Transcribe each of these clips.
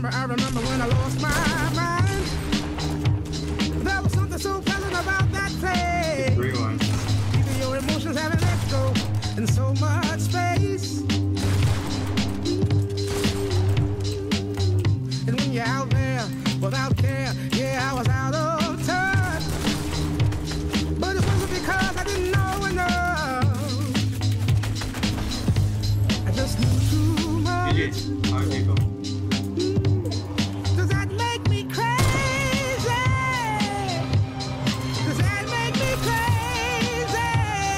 I remember when I lost my mind. There was something so pleasant about that place. Even your emotions have an echo in so much space. And when you're out there without care, yeah, I was out of touch. But it wasn't because I didn't know enough. I just knew too much. Does that make me crazy? Does that make me crazy?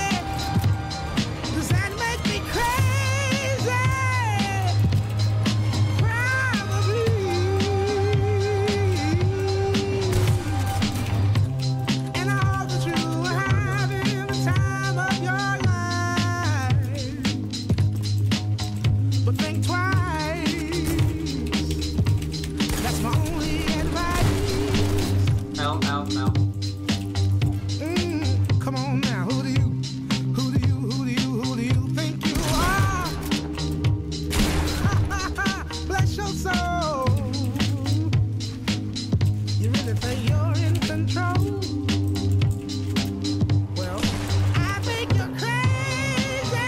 Does that make me crazy? Probably. And I hope that you are having the time of your life. But think twice. That's my only advice. Come on now, who do you think you are? Bless your soul. You really think you're in control? Well, I think you're crazy.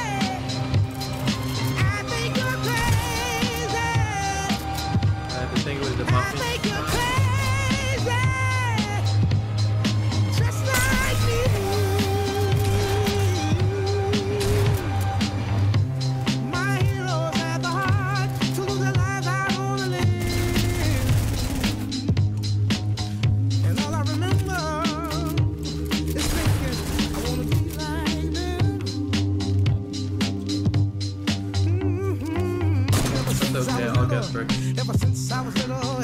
I think you're crazy. I think it was the I puppy. think you're crazy. Just like me. My heroes had the heart to lose their lives out on the limb. And all I remember is thinking, I want to be like them. Ever It's since I okay, was I'll get little, through. ever since I was little,